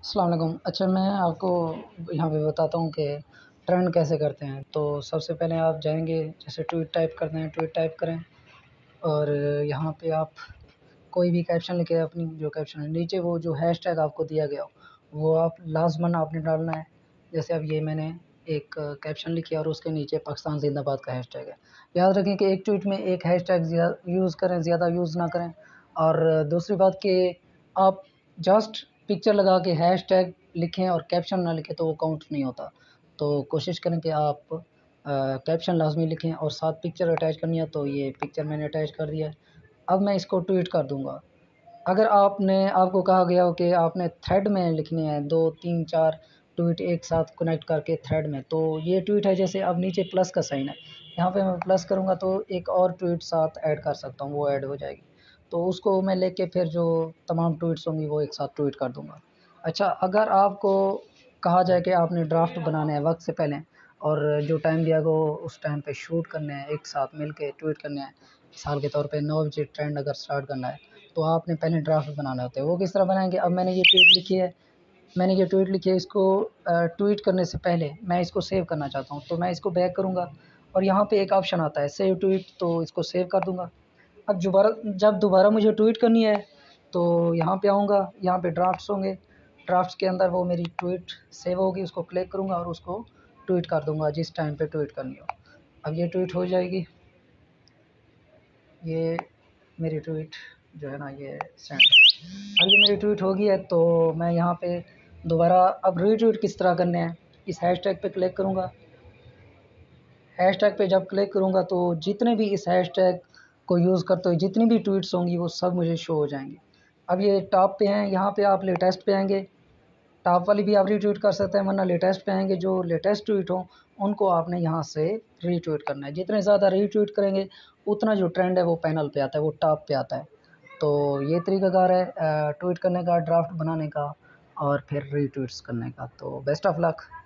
अस्सलाम वालेकुम। अच्छा, मैं आपको यहाँ पे बताता हूँ कि ट्रेंड कैसे करते हैं। तो सबसे पहले आप जाएँगे, जैसे ट्वीट टाइप करते हैं, ट्वीट टाइप करें और यहाँ पे आप कोई भी कैप्शन लिखें, अपनी जो कैप्शन है, नीचे वो जो हैशटैग आपको दिया गया हो, वो आप लाज़िमन आपने डालना है। जैसे अब ये मैंने एक कैप्शन लिखी और उसके नीचे पाकिस्तान ज़िंदाबाद का हैशटैग है। याद रखें कि एक ट्वीट में एक हैशटैग यूज़ करें, ज़्यादा यूज़ ना करें। और दूसरी बात कि आप जस्ट पिक्चर लगा के हैशटैग लिखें और कैप्शन ना लिखें तो वो काउंट नहीं होता। तो कोशिश करें कि आप कैप्शन लाज़मी लिखें और साथ पिक्चर अटैच करनी है, तो ये पिक्चर मैंने अटैच कर दिया है। अब मैं इसको ट्वीट कर दूँगा। अगर आपको कहा गया हो कि आपने थ्रेड में लिखनी है 2, 3, 4 ट्वीट एक साथ कनेक्ट करके थ्रेड में, तो ये ट्वीट है। जैसे अब नीचे प्लस का साइन है, यहाँ पे मैं प्लस करूँगा तो एक और ट्वीट साथ ऐड कर सकता हूँ, वो ऐड हो जाएगी। तो उसको मैं लेके फिर जो तमाम ट्वीट्स होंगी वो एक साथ ट्वीट कर दूँगा। अच्छा, अगर आपको कहा जाए कि आपने ड्राफ्ट बनाने हैं वक़्त से पहले और जो टाइम दिया गया हो उस टाइम पे शूट करने हैं, एक साथ मिल के ट्वीट करने हैं, मिसाल के तौर पे 9 बजे ट्रेंड अगर स्टार्ट करना है, तो आपने पहले ड्राफ्ट बनाना होता है। वो किस तरह बनाएँगे? अब मैंने ये ट्वीट लिखी है, इसको ट्वीट करने से पहले मैं इसको सेव करना चाहता हूँ, तो मैं इसको बैक करूँगा और यहाँ पे एक ऑप्शन आता है सेव ट्वीट, तो इसको सेव कर दूँगा। अब जब दोबारा मुझे ट्वीट करनी है, तो यहाँ पे आऊँगा, यहाँ पे ड्राफ्ट्स होंगे, ड्राफ्ट्स के अंदर वो मेरी ट्वीट सेव होगी, उसको क्लिक करूँगा और उसको ट्वीट कर दूँगा जिस टाइम पे ट्वीट करनी हो। अब ये ट्वीट हो जाएगी, ये मेरी ट्वीट जो है ना ये सेंड है। अब ये मेरी ट्वीट हो गई है, तो मैं यहाँ पे दोबारा अब रीट्वीट किस तरह करने हैं, इस हैशटैग पे क्लिक करूँगा। हैशटैग पे जब क्लिक करूँगा तो जितने भी इस हैशटैग को यूज़ करते हुए जितनी भी ट्वीट्स होंगी वो सब मुझे शो हो जाएँगी। अब ये टॉप पे हैं, यहाँ पे आप लेटेस्ट पे आएँगे, टॉप वाली भी आप रीट्वीट कर सकते हैं, वरना लेटेस्ट पे आएँगे, जो लेटेस्ट ट्वीट हों उनको आपने यहाँ से रीट्वीट करना है। जितने ज़्यादा रीट्वीट करेंगे उतना जो ट्रेंड है वो पैनल पे आता है, वो टॉप पे आता है। तो ये तरीक़ाकार है ट्वीट करने का, ड्राफ्ट बनाने का और फिर रीट्वीट्स करने का। तो बेस्ट ऑफ लक।